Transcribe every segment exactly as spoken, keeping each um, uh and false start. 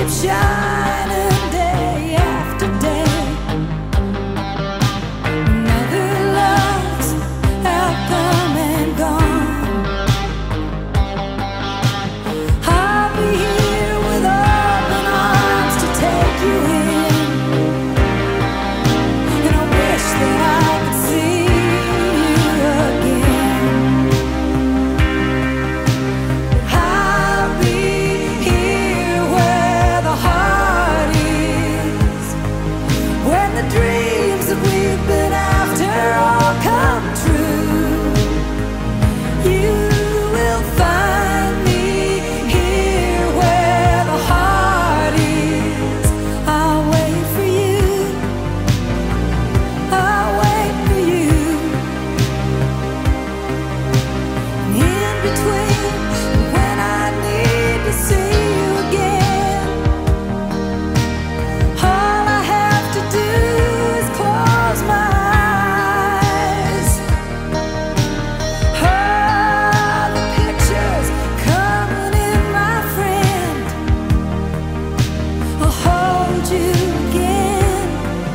shining day after day. Other loves have come and gone. I'll be here with open arms to take you in, and I wish that I could see you again. I'll be here where the heart is, when the dreams that we've been after all come true. You will find me here where the heart is. I'll wait for you, I'll wait for you. In between, when I need to see you again, all I have to do is close my eyes. Oh, the pictures coming in, my friend. I'll hold you again,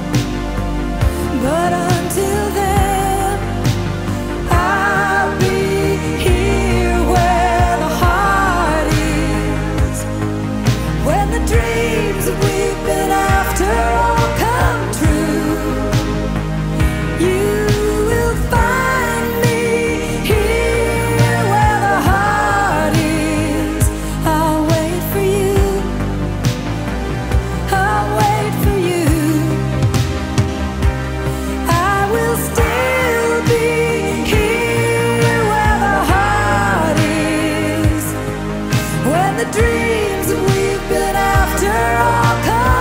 but until then, I'll be here where the heart is, when the dreams that we've been after all come true. You will find me here where the heart is. I'll wait for you, I'll wait for you. I will still be here where the heart is, when the dreams that we've been after all come